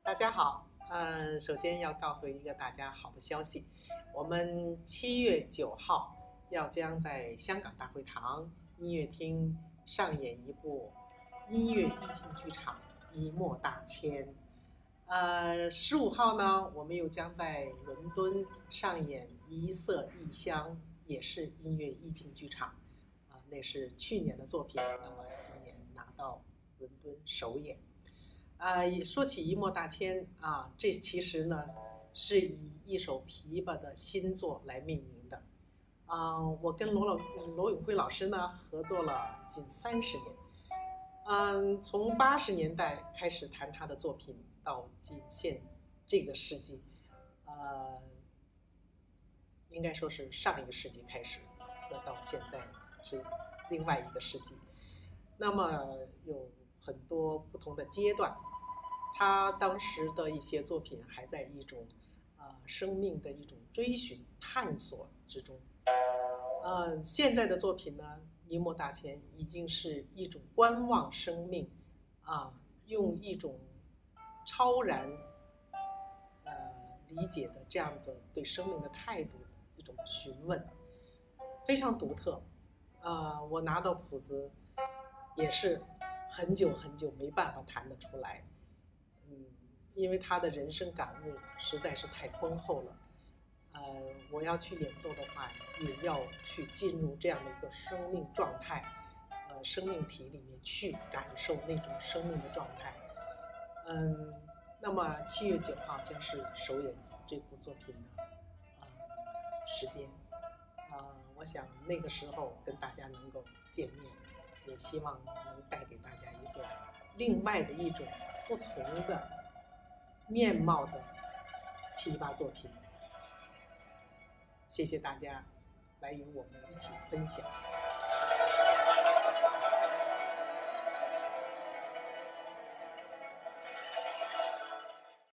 大家好，首先要告诉一个大家好的消息，我们7月9号要将在香港大会堂音乐厅上演一部音乐意境剧场《一墨大千》。15号呢，我们又将在伦敦上演《一色一香》，也是音乐意境剧场。那是去年的作品，那么今年拿到伦敦首演。说起一墨大千啊，这其实呢是以一首琵琶的新作来命名的。我跟罗永辉老师呢合作了近30年。从80年代开始弹他的作品，到现这个世纪，应该说是上一个世纪开始，那到现在是另外一个世纪。那么有很多不同的阶段，他当时的一些作品还在一种生命的一种追寻探索之中。现在的作品呢，一墨大千已经是一种观望生命用一种超然理解的这样的对生命的态度一种询问，非常独特。我拿到谱子也是很久很久没办法弹得出来，因为他的人生感悟实在是太丰厚了。我要去演奏的话，也要去进入这样的一个生命状态，生命体里面去感受那种生命的状态。那么7月9号将是首演这部作品的时间。我想那个时候跟大家能够见面，也希望能带给大家一个另外的一种不同的面貌的琵琶作品。谢谢大家来与我们一起分享。